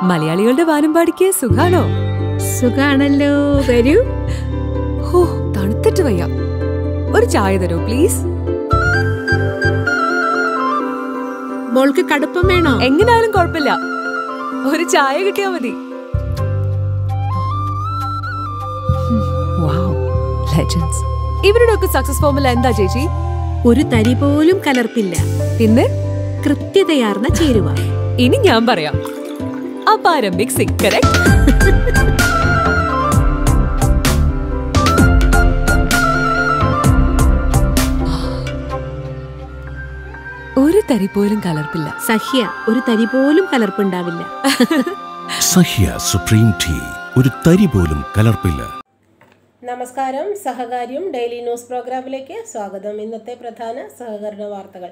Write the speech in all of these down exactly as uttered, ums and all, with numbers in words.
മലയാളികളുടെ വാനമ്പാടിക്ക് സുഖാണോ? സുഖാണല്ലോ. വരൂ. ഹോ, തണുത്തിട്ട് വയ്യ. ഒരു ചായ തരൂ പ്ലീസ്. മോൾക്ക് കടുപ്പം വേണോ? എങ്ങനായാലും കുഴപ്പമില്ല, ഒരു ചായ കിട്ടിയാ മതി. ഇവരുടെ ഒക്കെ സക്സസ് ഫോർമുല എന്താ ചേച്ചി? ഒരു തരി പോലും കലർപ്പില്ല, പിന്നെ കൃത്യതയാർന്ന ചേരുവ. ഇനി ഞാൻ പറയാം, അപാര മിക്സിംഗ്. കറക്റ്റ്. ഒരു തരി പോലും കലർപ്പില്ല. സഹ്യ ഒരു തരി പോലും കലർപ്പുണ്ടാവില്ല. സഹ്യ സുപ്രീം ടീ, ഒരു തരി പോലും കലർപ്പില്ല. നമസ്കാരം. സഹകാര്യം ഡെയിലി ന്യൂസ് പ്രോഗ്രാമിലേക്ക് സ്വാഗതം. ഇന്നത്തെ പ്രധാന സഹകരണ വാർത്തകൾ.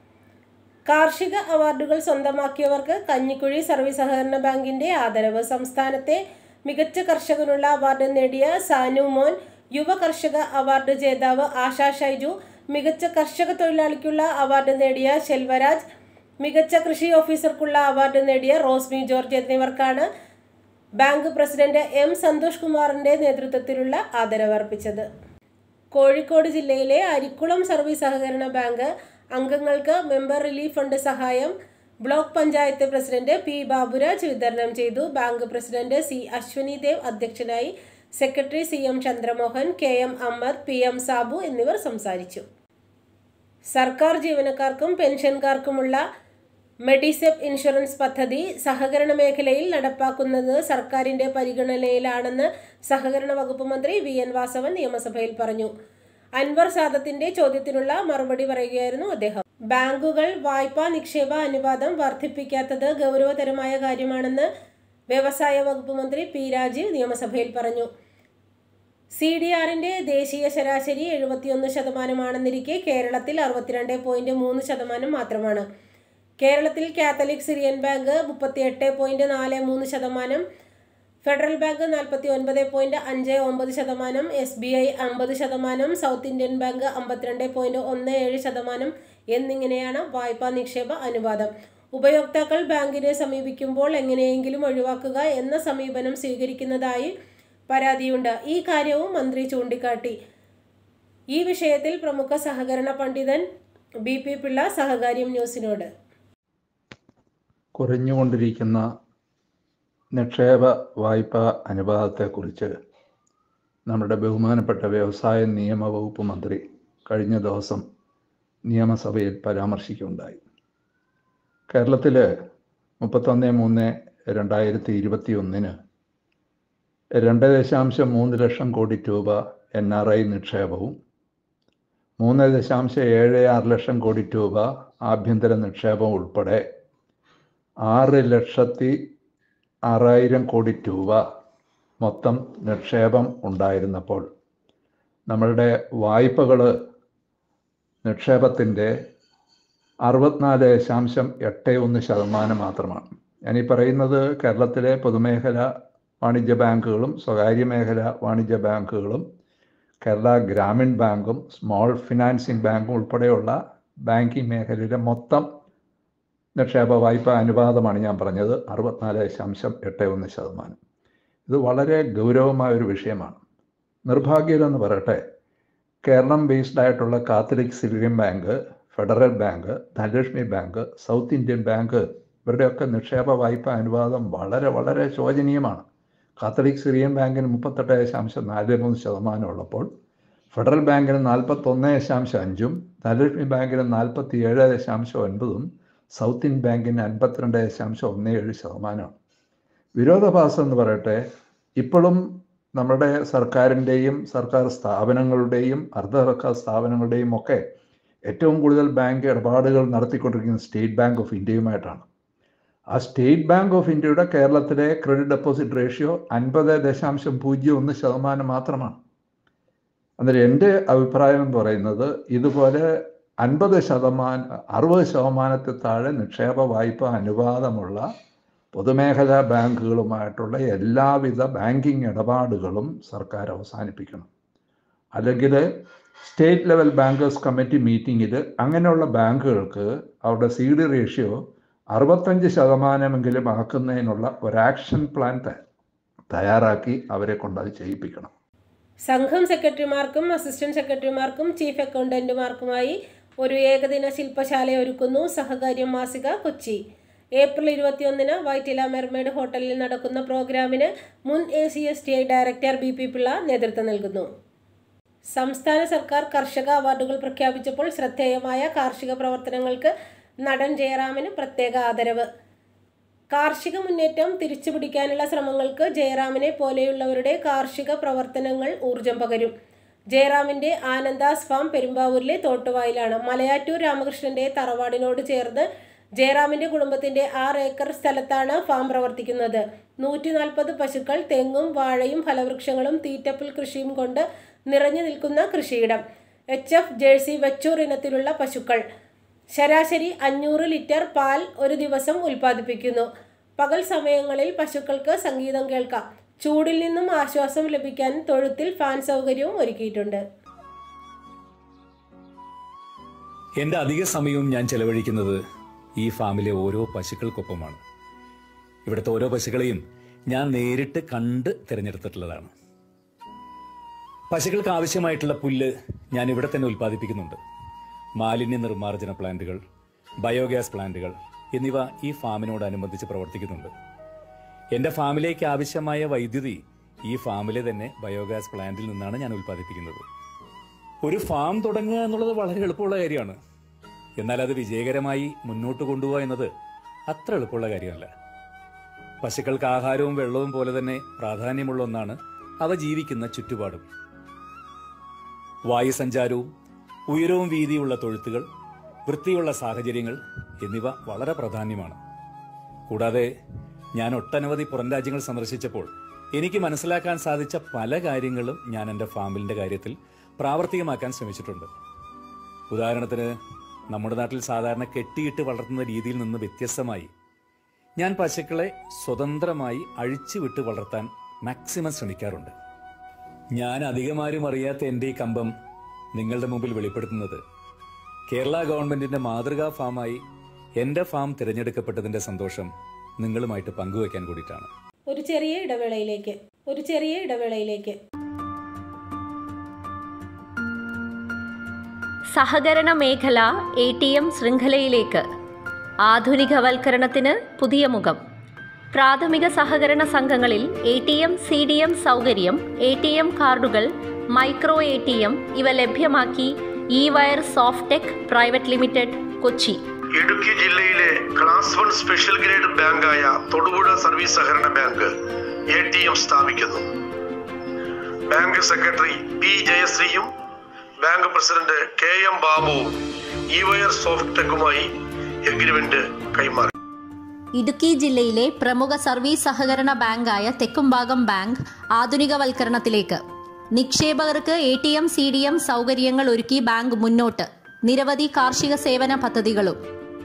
കാർഷിക അവാർഡുകൾ സ്വന്തമാക്കിയവർക്ക് കഞ്ഞിക്കുഴി സർവീസ് സഹകരണ ബാങ്കിന്റെ ആദരവ്. സംസ്ഥാനത്തെ മികച്ച കർഷകനുള്ള അവാർഡ് നേടിയ സാനു മോൻ, യുവ കർഷക അവാർഡ് ജേതാവ് ആശാ ഷൈജു, മികച്ച കർഷക തൊഴിലാളിക്കുള്ള അവാർഡ് നേടിയ ശെൽവരാജ്, മികച്ച കൃഷി ഓഫീസർക്കുള്ള അവാർഡ് നേടിയ റോസ്മി ജോർജ് എന്നിവർക്കാണ് ബാങ്ക് പ്രസിഡന്റ് എം സന്തോഷ് കുമാറിന്റെ നേതൃത്വത്തിലുള്ള ആദരവ് അർപ്പിച്ചത്. കോഴിക്കോട് ജില്ലയിലെ അരിക്കുളം സർവീസ് സഹകരണ ബാങ്ക് അംഗങ്ങൾക്ക് മെമ്പർ റിലീഫ് ഫണ്ട് സഹായം block panchayat president P Baburaj വിതരണം ചെയ്തു. Bank president C Ashwini Dev അധ്യക്ഷനായി. Secretary C M Chandramohan, K M Ahmed, P M Sabu എന്നിവർ സംസാരിച്ചു. സർക്കാർ ജീവനക്കാർക്കും പെൻഷൻകാർക്കുമുള്ള മെഡിസെപ് ഇൻഷുറൻസ് പദ്ധതി സഹകരണ മേഖലയിൽ നടപ്പാക്കുന്നത് സർക്കാരിന്റെ പരിഗണനയിലാണെന്ന് സഹകരണ വകുപ്പ് മന്ത്രി വി എൻ വാസവൻ നിയമസഭയിൽ പറഞ്ഞു. അൻവർ സാദത്തിന്റെ ചോദ്യത്തിനുള്ള മറുപടി പറയുകയായിരുന്നു അദ്ദേഹം. ബാങ്കുകൾ വായ്പാ നിക്ഷേപ അനുപാതം വർദ്ധിപ്പിക്കാത്തത് ഗൗരവതരമായ കാര്യമാണെന്ന് വ്യവസായ വകുപ്പ് മന്ത്രി പി രാജീവ് നിയമസഭയിൽ പറഞ്ഞു. സി ഡി ആറിന്റെ ദേശീയ ശരാശരി എഴുപത്തിയൊന്ന് ശതമാനമാണെന്നിരിക്കെ കേരളത്തിൽ അറുപത്തിരണ്ട് പോയിന്റ് മൂന്ന് ശതമാനം മാത്രമാണ്. കേരളത്തിൽ കാത്തലിക് സിറിയൻ ബാങ്ക് മുപ്പത്തിയെട്ട് പോയിന്റ് നാല് മൂന്ന് ശതമാനം, ഫെഡറൽ ബാങ്ക് നാൽപ്പത്തി ഒൻപത് പോയിന്റ് അഞ്ച് ഒമ്പത് ശതമാനം, എസ് ബി ഐ അമ്പത് ശതമാനം, സൗത്ത് ഇന്ത്യൻ ബാങ്ക് അമ്പത്തിരണ്ട് പോയിന്റ് ഒന്ന് ഏഴ് ശതമാനം എന്നിങ്ങനെയാണ് വായ്പാ നിക്ഷേപ അനുപാതം. ഉപയോക്താക്കൾ ബാങ്കിനെ സമീപിക്കുമ്പോൾ എങ്ങനെയെങ്കിലും ഒഴിവാക്കുക എന്ന സമീപനം സ്വീകരിക്കുന്നതായി പരാതിയുണ്ട്. ഈ കാര്യവും മന്ത്രി ചൂണ്ടിക്കാട്ടി. ഈ വിഷയത്തിൽ പ്രമുഖ സഹകരണ പണ്ഡിതൻ ബി പി പിള്ള സഹകാര്യം ന്യൂസിനോട് കുറഞ്ഞുകൊണ്ടിരിക്കുന്ന നിക്ഷേപ വായ്പാ അനുപാതത്തെക്കുറിച്ച് നമ്മുടെ ബഹുമാനപ്പെട്ട വ്യവസായ നിയമ വകുപ്പ് മന്ത്രി കഴിഞ്ഞ ദിവസം നിയമസഭയിൽ പരാമർശിക്കുകയുണ്ടായി. കേരളത്തിൽ മുപ്പത്തൊന്ന് മൂന്ന് രണ്ടായിരത്തി ഇരുപത്തി ഒന്നിന് രണ്ട് ദശാംശം മൂന്ന് ലക്ഷം കോടി രൂപ എൻ ആർ ഐ നിക്ഷേപവും മൂന്ന് ദശാംശം ഏഴ് ആറ് ലക്ഷം കോടി രൂപ ആഭ്യന്തര നിക്ഷേപം ഉൾപ്പെടെ ആറ് ലക്ഷത്തി ആറായിരം കോടി രൂപ മൊത്തം നിക്ഷേപം ഉണ്ടായിരുന്നപ്പോൾ നമ്മളുടെ വായ്പകൾ നിക്ഷേപത്തിൻ്റെ അറുപത്തിനാല് ദശാംശം എട്ട് ഒന്ന് ശതമാനം മാത്രമാണ്. ഞാനീ പറയുന്നത് കേരളത്തിലെ പൊതുമേഖല വാണിജ്യ ബാങ്കുകളും സ്വകാര്യ മേഖല വാണിജ്യ ബാങ്കുകളും കേരള ഗ്രാമീൺ ബാങ്കും സ്മോൾ ഫിനാൻസിങ് ബാങ്കും ഉൾപ്പെടെയുള്ള ബാങ്കിങ് മേഖലയിലെ മൊത്തം നിക്ഷേപ വായ്പ അനുപാതമാണ് ഞാൻ പറഞ്ഞത്. അറുപത്തിനാല് ദശാംശം എട്ട് ഒന്ന് ശതമാനം. ഇത് വളരെ ഗൗരവമായൊരു വിഷയമാണ്. നിർഭാഗ്യമെന്ന് പറയട്ടെ, കേരളം ബേസ്ഡ് ആയിട്ടുള്ള Catholic Syrian Bank, Federal Bank, Dhanlaxmi Bank, South Indian Bank ഇവരുടെയൊക്കെ നിക്ഷേപ വായ്പ അനുപാതം വളരെ വളരെ ശോചനീയമാണ്. കാത്തലിക് സിറിയൻ ബാങ്കിന് മുപ്പത്തെട്ട് ദശാംശം നാല് മൂന്ന് ശതമാനം ഉള്ളപ്പോൾ ഫെഡറൽ ബാങ്കിന് നാൽപ്പത്തൊന്ന് ദശാംശം അഞ്ചും ധനലക്ഷ്മി ബാങ്കിന് നാൽപ്പത്തി ഏഴ് ദശാംശം ഒൻപതും സൗത്ത് ഇന്ത്യൻ ബാങ്കിന് അൻപത്തിരണ്ട് ദശാംശം ഒന്ന് ഏഴ് ശതമാനമാണ്. വിരോധാഭാസം എന്ന് പറയട്ടെ, ഇപ്പോഴും നമ്മുടെ സർക്കാരിൻ്റെയും സർക്കാർ സ്ഥാപനങ്ങളുടെയും അർദ്ധ സർക്കാർ സ്ഥാപനങ്ങളുടെയും ഒക്കെ ഏറ്റവും കൂടുതൽ ബാങ്ക് ഇടപാടുകൾ നടത്തിക്കൊണ്ടിരിക്കുന്നത് സ്റ്റേറ്റ് ബാങ്ക് ഓഫ് ഇന്ത്യയുമായിട്ടാണ്. ആ സ്റ്റേറ്റ് ബാങ്ക് ഓഫ് ഇന്ത്യയുടെ കേരളത്തിലെ ക്രെഡിറ്റ് ഡെപ്പോസിറ്റ് റേഷ്യോ അൻപത് ദശാംശം പൂജ്യം ഒന്ന് ശതമാനം മാത്രമാണ്. അന്നേരം എൻ്റെ അഭിപ്രായം എന്ന് പറയുന്നത് ഇതുപോലെ അൻപത് ശതമാനം അറുപത് ശതമാനത്തിൽ താഴെ നിക്ഷേപ വായ്പ അനുപാതമുള്ള പൊതുമേഖലാ ബാങ്കുകളുമായിട്ടുള്ള എല്ലാവിധ ബാങ്കിങ് ഇടപാടുകളും സർക്കാർ അവസാനിപ്പിക്കണം. അല്ലെങ്കിൽ സ്റ്റേറ്റ് ലെവൽ ബാങ്കേഴ്സ് കമ്മിറ്റി മീറ്റിങ്ങിൽ അങ്ങനെയുള്ള ബാങ്കുകൾക്ക് അവരുടെ സി ഡി റേഷ്യോ അറുപത്തഞ്ച് ശതമാനമെങ്കിലും ആക്കുന്നതിനുള്ള ഒരു ആക്ഷൻ പ്ലാൻ തയ്യാറാക്കി അവരെ കൊണ്ട് അത് ചെയ്യിപ്പിക്കണം. സംഘം സെക്രട്ടറിമാർക്കും അസിസ്റ്റന്റ് സെക്രട്ടറിമാർക്കും ചീഫ് അക്കൗണ്ടന്റുമാർക്കുമായി ഒരു ഏകദിന ശില്പശാല ഒരുക്കുന്നു സഹകാര്യം മാസിക, കൊച്ചി. ഏപ്രിൽ ഇരുപത്തിയൊന്നിന് വൈറ്റില മെർമേഡ് ഹോട്ടലിൽ നടക്കുന്ന പ്രോഗ്രാമിന് മുൻ A C S T I director B P Pillai നേതൃത്വം നൽകുന്നു. സംസ്ഥാന സർക്കാർ കർഷക അവാർഡുകൾ പ്രഖ്യാപിച്ചപ്പോൾ ശ്രദ്ധേയമായ കാർഷിക പ്രവർത്തനങ്ങൾക്ക് നടൻ ജയറാമിന് പ്രത്യേക ആദരവ്. കാർഷിക മുന്നേറ്റം തിരിച്ചുപിടിക്കാനുള്ള ശ്രമങ്ങൾക്ക് ജയറാമിനെ പോലെയുള്ളവരുടെ കാർഷിക പ്രവർത്തനങ്ങൾ ഊർജം പകരും. ജയറാമിൻ്റെ ആനന്ദാസ് ഫാം പെരുമ്പാവൂരിലെ തോട്ടുവായിലാണ്. മലയാറ്റൂർ രാമകൃഷ്ണന്റെ തറവാടിനോട് ചേർന്ന് ജയറാമിൻ്റെ കുടുംബത്തിൻ്റെ ആറ് ഏക്കർ സ്ഥലത്താണ് ഫാം പ്രവർത്തിക്കുന്നത്. നൂറ്റി നാൽപ്പത് പശുക്കൾ, തെങ്ങും വാഴയും ഫലവൃക്ഷങ്ങളും തീറ്റപ്പുൽ കൃഷിയും കൊണ്ട് നിറഞ്ഞു നിൽക്കുന്ന കൃഷിയിടം. എച്ച് എഫ് ജേഴ്സി വെച്ചൂർ ഇനത്തിലുള്ള പശുക്കൾ. ശരാശരി അഞ്ഞൂറ് ലിറ്റർ പാൽ ഒരു ദിവസം ഉൽപ്പാദിപ്പിക്കുന്നു. പകൽ സമയങ്ങളിൽ പശുക്കൾക്ക് സംഗീതം കേൾക്കാം. ചൂടിൽ നിന്നും ആശ്വാസം ലഭിക്കാൻ തൊഴുത്തിൽ ഫാൻ സൗകര്യവും ഒരുക്കിയിട്ടുണ്ട്. എൻ്റെ അധിക സമയവും ഞാൻ ചെലവഴിക്കുന്നത് ഈ ഫാമിലെ ഓരോ പശുക്കൾക്കൊപ്പമാണ്. ഇവിടുത്തെ ഓരോ പശുക്കളെയും ഞാൻ നേരിട്ട് കണ്ട് തിരഞ്ഞെടുത്തിട്ടുള്ളതാണ്. പശുക്കൾക്ക് ആവശ്യമായിട്ടുള്ള പുല്ല് ഞാൻ ഇവിടെ തന്നെ ഉൽപ്പാദിപ്പിക്കുന്നുണ്ട്. മാലിന്യ നിർമ്മാർജ്ജന പ്ലാന്റുകൾ, ബയോഗ്യാസ് പ്ലാന്റുകൾ എന്നിവ ഈ ഫാമിനോടനുബന്ധിച്ച് പ്രവർത്തിക്കുന്നുണ്ട്. എൻ്റെ ഫാമിലേക്ക് ആവശ്യമായ വൈദ്യുതി ഈ ഫാമിലെ തന്നെ ബയോഗ്യാസ് പ്ലാന്റിൽ നിന്നാണ് ഞാൻ ഉൽപ്പാദിപ്പിക്കുന്നത്. ഒരു ഫാം തുടങ്ങുക എന്നുള്ളത് വളരെ എളുപ്പമുള്ള കാര്യമാണ്. എന്നാൽ അത് വിജയകരമായി മുന്നോട്ട് കൊണ്ടുപോകുക എന്നത് അത്ര എളുപ്പമുള്ള കാര്യമല്ല. പശുക്കൾക്ക് ആഹാരവും വെള്ളവും പോലെ തന്നെ പ്രാധാന്യമുള്ള ഒന്നാണ് അവ ജീവിക്കുന്ന ചുറ്റുപാടും. വായുസഞ്ചാരവും ഉയരവും വീതിയുള്ള തൊഴുത്തുകൾ, വൃത്തിയുള്ള സാഹചര്യങ്ങൾ എന്നിവ വളരെ പ്രാധാന്യമാണ്. കൂടാതെ ഞാൻ ഒട്ടനവധി പുറം രാജ്യങ്ങൾ സന്ദർശിച്ചപ്പോൾ എനിക്ക് മനസ്സിലാക്കാൻ സാധിച്ച പല കാര്യങ്ങളും ഞാൻ എൻ്റെ ഫാമിലിൻ്റെ കാര്യത്തിൽ പ്രാവർത്തികമാക്കാൻ ശ്രമിച്ചിട്ടുണ്ട്. ഉദാഹരണത്തിന്, നമ്മുടെ നാട്ടിൽ സാധാരണ കെട്ടിയിട്ട് വളർത്തുന്ന രീതിയിൽ നിന്ന് വ്യത്യസ്തമായി ഞാൻ പശുക്കളെ സ്വതന്ത്രമായി അഴിച്ചുവിട്ട് വളർത്താൻ മാക്സിമം ശ്രമിക്കാറുണ്ട്. ഞാൻ അധികമാരും അറിയാത്ത എൻ്റെ ഈ കമ്പം നിങ്ങളുടെ മുമ്പിൽ വെളിപ്പെടുത്തുന്നത് കേരള ഗവൺമെന്റിന്റെ മാതൃകാ ഫാമായി എൻ്റെ ഫാം തിരഞ്ഞെടുക്കപ്പെട്ടതിന്റെ സന്തോഷം നിങ്ങളുമായിട്ട് പങ്കുവയ്ക്കാൻ കൂടിയിട്ടാണ്. ഒരു ചെറിയ ഇടവേളയിലേക്ക് ഒരു ചെറിയ ഇടവേളയിലേക്ക് സഹകരണ മേഖല എ ടി എം ശൃംഖലയിലേക്ക്. ആധുനികവൽക്കരണത്തിന് പുതിയ മുഖം. പ്രാഥമിക സഹകരണ സംഘങ്ങളിൽ A T M C D M സൗകര്യം, എ ടി എം കാർഡുകൾ, മൈക്രോ എ ടി എം ഇവ ലഭ്യമാക്കി E wire Softtech private limited, Kochi. Idukki ജില്ലയിലെ ക്ലാസ് വൺ സ്പെഷ്യൽ ഗ്രേഡ് ബാങ്കായ തൊടുപുഴ സർവീസ് സഹകരണ ബാങ്ക് എ ടി എം സ്ഥാപിക്കുന്നു. ബാങ്ക് സെക്രട്ടറി പി ജയശ്രീയും ബാങ്ക് പ്രസിഡന്റ് കെ എം ബാബുവും ഇ വയർ സോഫ്റ്റ്ടെക്കുമായി എഗ്രിമെന്റ് കൈമാറി. ഇടുക്കി ജില്ലയിലെ പ്രമുഖ സർവീസ് സഹകരണ ബാങ്കായ തെക്കുംഭാഗം ബാങ്ക് ആധുനികവൽക്കരണത്തിലേക്ക്. നിക്ഷേപകർക്ക് A T M C D M സൗകര്യങ്ങൾ ഒരുക്കി ബാങ്ക് മുന്നോട്ട്. നിരവധി കാർഷിക സേവന പദ്ധതികളും.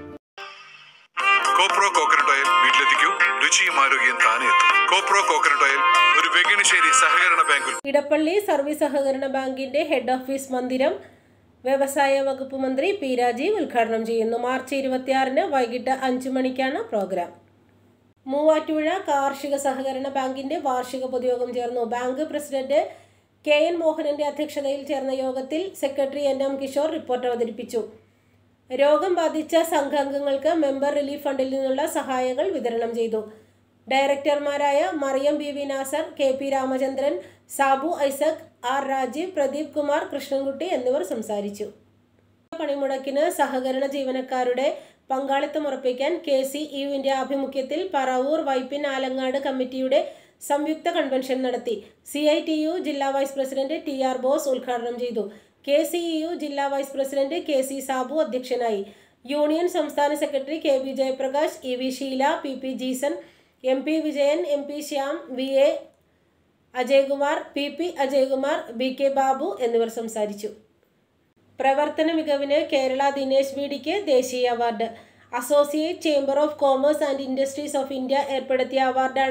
കോപ്രോ കോക്കനട്ട് ഓയിൽ വീട്ടിലെത്തിക്കൂ, രുചിയും ആരോഗ്യം താനെ എത്തും. കോപ്രോ കോക്കനട്ട് ഓയിൽ ഒരു വെങ്ങണിശ്ശേരി സഹകരണ ബാങ്കിൽ. ഇടപ്പള്ളി സർവീസ് സഹകരണ ബാങ്കിന്റെ ഹെഡ് ഓഫീസ് മന്ദിരം വ്യവസായ വകുപ്പ് മന്ത്രി പി രാജീവ് ഉദ്ഘാടനം ചെയ്യുന്നു. മാർച്ച് ഇരുപത്തിയാറിന് വൈകിട്ട് അഞ്ചു മണിക്കാണ് പ്രോഗ്രാം. മൂവാറ്റുപുഴ കാർഷിക സഹകരണ ബാങ്കിന്റെ വാർഷിക പൊതുയോഗം ചേർന്നു. ബാങ്ക് പ്രസിഡന്റ് കെ എൻ മോഹനന്റെ അധ്യക്ഷതയിൽ ചേർന്ന യോഗത്തിൽ secretary N M Kishore report അവതരിപ്പിച്ചു. രോഗം ബാധിച്ച സംഘാംഗങ്ങൾക്ക് മെമ്പർ റിലീഫ് ഫണ്ടിൽ നിന്നുള്ള സഹായങ്ങൾ വിതരണം ചെയ്തു. ഡയറക്ടർമാരായ Mariyam B V Nasar, K P Ramachandran, Sabu Isaac, R Rajeev, Pradeep Kumar, Krishnankutty എന്നിവർ സംസാരിച്ചു. പണിമുടക്കിന് സഹകരണ ജീവനക്കാരുടെ പങ്കാളിത്തം ഉറപ്പിക്കാൻ കെ സി ഇയുവിന്റെ ആഭിമുഖ്യത്തിൽ പറവൂർ വൈപ്പിൻ ആലങ്ങാട് കമ്മിറ്റിയുടെ സംയുക്ത കൺവെൻഷൻ നടത്തി. സി ഐ ടി യു ജില്ലാ vice president T R Bose ഉദ്ഘാടനം ചെയ്തു. കെ സി ഇ യു ജില്ലാ vice president K C Sabu അധ്യക്ഷനായി. യൂണിയൻ സംസ്ഥാന secretary K B Jayaprakash, E V Sheela, P P Jeeson, M P Vijayan, M P Shyam, V A Ajaykumar, P P Ajaykumar, B K Babu എന്നിവർ സംസാരിച്ചു. പ്രവർത്തന മികവിന് കേരള ദിനേശ് ബീഡിക്ക് ദേശീയ award. Associate chamber of commerce and industries of India ഏർപ്പെടുത്തിയ അവാർഡാണ്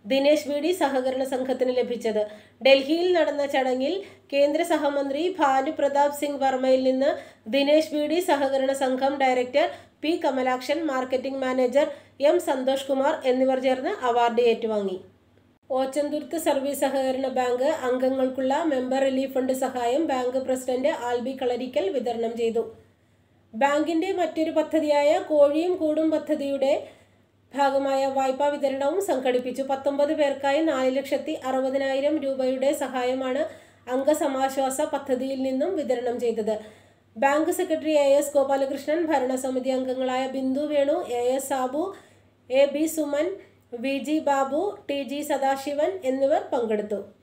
ദിനേശ് വി ഡി സഹകരണ സംഘത്തിന് ലഭിച്ചത്. ഡൽഹിയിൽ നടന്ന ചടങ്ങിൽ കേന്ദ്ര സഹമന്ത്രി ഭാനു പ്രതാപ് സിംഗ് വർമ്മയിൽ നിന്ന് ദിനേശ് വി ഡി സഹകരണ സംഘം director P Kamalakshan, marketing manager M Santhosh Kumar എന്നിവർ ചേർന്ന് അവാർഡ് ഏറ്റുവാങ്ങി. ഓച്ചന്തുരുത്ത് സർവീസ് സഹകരണ ബാങ്ക് അംഗങ്ങൾക്കുള്ള മെമ്പർ റിലീഫ് ഫണ്ട് സഹായം ബാങ്ക് പ്രസിഡന്റ് ആൽബി കളരിക്കൽ വിതരണം ചെയ്തു. ബാങ്കിന്റെ മറ്റൊരു പദ്ധതിയായ കോഴിയും കൂടും പദ്ധതിയുടെ ഭാഗമായ വായ്പാ വിതരണവും സംഘടിപ്പിച്ചു. പത്തൊമ്പത് പേർക്കായി നാല് ലക്ഷത്തി അറുപതിനായിരം രൂപയുടെ സഹായമാണ് അംഗസമാശ്വാസ പദ്ധതിയിൽ നിന്നും വിതരണം ചെയ്തത്. Bank secretary A S Gopalakrishnan, ഭരണസമിതി അംഗങ്ങളായ Bindu Venu, A S Sabu, A B Suman, V G Babu, T G Sadasivan എന്നിവർ പങ്കെടുത്തു.